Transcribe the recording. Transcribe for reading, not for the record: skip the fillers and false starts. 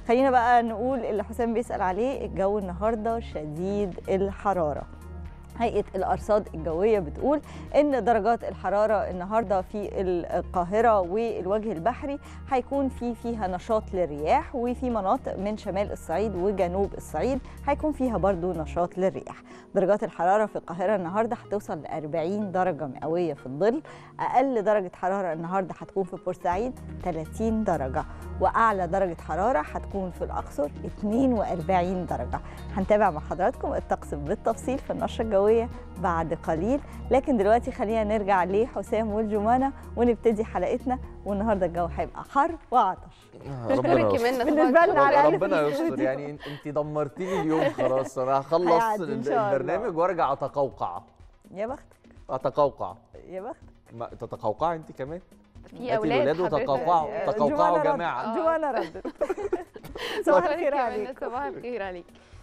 خلينا بقى نقول اللي حسام بيسأل عليه. الجو النهارده شديد الحرارة. هيئة الأرصاد الجوية بتقول إن درجات الحرارة النهاردة في القاهرة والوجه البحري هيكون فيها نشاط للرياح، وفي مناطق من شمال الصعيد وجنوب الصعيد هيكون فيها برضو نشاط للرياح. درجات الحرارة في القاهرة النهاردة هتوصل ل 40 درجة مئوية في الظل. أقل درجة حرارة النهاردة هتكون في بورسعيد 30 درجة، وأعلى درجة حرارة هتكون في الأقصر 42 درجة. هنتابع مع حضراتكم الطقس بالتفصيل في النشرة الجوية بعد قليل، لكن دلوقتي خلينا نرجع لحسام والجمانة ونبتدي حلقتنا. والنهارده الجو هيبقى حر وعطش. ربنا يستر. بالنسبه لنا على الاقل ربنا يستر. يعني انت دمرتيني اليوم خلاص. انا هخلص البرنامج وارجع اتقوقع. يا بختك. اتقوقع. يا بختك. تتقوقعي انت كمان؟ في اولاد تقوقعوا جماعه. جمانة ردت. صباح الخير عليك. صباح الخير عليك.